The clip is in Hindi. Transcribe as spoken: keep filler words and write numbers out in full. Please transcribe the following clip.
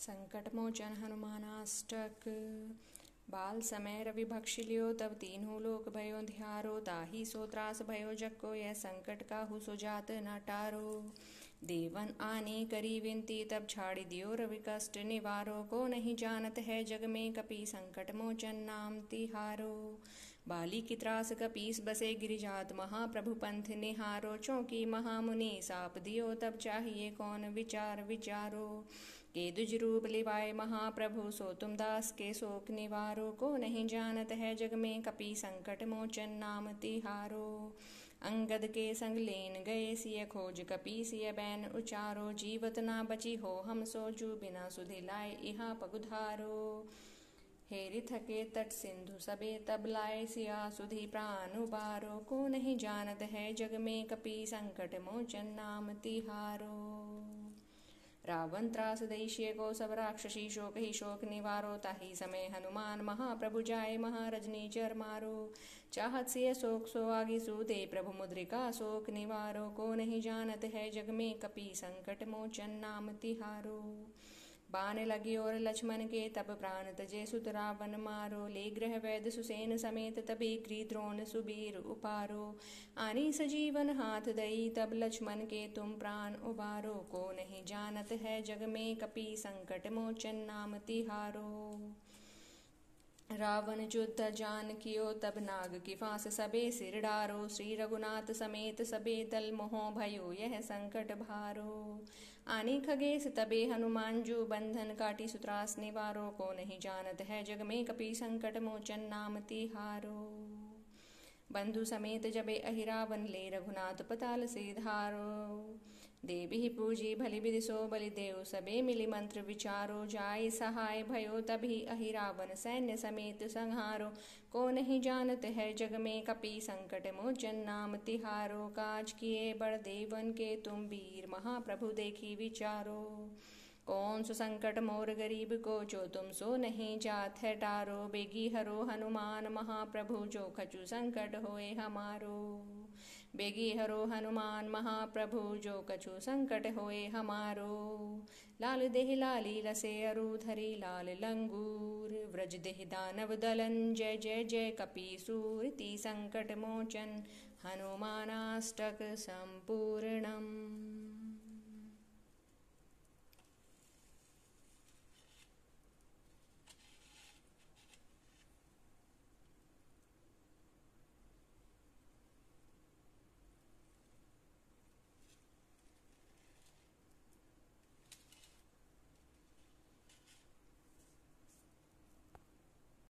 संकट मोचन हनुमानाष्टक। बाल समय रवि भक्ष लियो, तब तीनों लोक भयो ध्यारो। ताहि सो त्रास भयो जग को, यह संकट काहू सो जात न टारो। देवन आने करी विनती, तब छाड़ी दियो रवि कष्ट निवारो। को नहीं जानत है जग में, कपि संकट मोचन नाम तिहारो। बाली की त्रास कपीस बसे, गिरिजात महाप्रभु पंथ निहारो। चौकी महामुनि साप दियो, तब चाहिए कौन विचार विचारो। के दुज रूप लिवाए महाप्रभु, सो तुम दास के शोक निवारो। को नहीं जानत है जग में, कपि संकट मोचन नाम तिहारो। अंगद के संग लेन गए, सिय खोज कपि सिय बैन उचारो। जीवत ना बची हो हम सो, जू बिना सुधि लाए इहा पगुधारो। हेरि थके तट सिंधु सबे, तब लाए सिया सुधि प्राण उबारो। को नहीं जानत है जग में, कपि संकट मोचन नाम तिहारो। रावण त्रास दैश्य को, सब राक्षसी शोक ही शोक निवारो। ताहि समय हनुमान महाप्रभु जाए, महारजनी चर मारो। चाहत सिय शोक सो आगे सूते, प्रभु मुद्रिका शोक निवारो। को नहीं जानत है जग में, कपि संकट मोचन नाम तिहारो। बाण लगी और लक्ष्मण के, तब प्राण तजे सुत रावण मारो। ले गृह वैद्य सुसेन समेत, तबे गृह द्रोण सुबीर उपारो। आनी सजीवन हाथ दई, तब लक्ष्मण के तुम प्राण उबारो। को नहीं जानत है जग में, कपि संकट मोचन नाम तिहारो। रावण युद्ध जान कियो, तब नाग की फांस सबे सिर डारो। श्री रघुनाथ समेत सबे दल, मोह भयो यह संकट भारो। आनी खगेश तबे हनुमान जू, बंधन काटी सुत्रास निवारो। को नहीं जानत है जग में, कपि संकट मोचन नाम तिहारो। बंधु समेत जबे अहिरावन, ले रघुनाथ पताल से धारो। देवी पूजी भली विधि सो, बलि देव सबे मिली मंत्र विचारो। जाय सहाय भयो तभी अहिरावन, सैन्य समेत संहारो। को नहीं जानत है जग में, कपि संकट मोचन नाम तिहारो। काज किए बड़ देवन के, तुम वीर महाप्रभु देखी विचारो। कौन सो संकट मोर गरीब को, जो तुम सो नहीं जात है टारो। बेगी हरो हनुमान महाप्रभु, जो खचु संकट होए हमारो। बेगी हरो हनुमान महाप्रभु, जो कछु संकट होए हमारो। लाल देह लाली रसे अरु धरी, लाल लंगूर व्रज देह दानव दलन। जय जय जय कपीसूर, ती संकट मोचन हनुमानाष्टक संपूर्णम।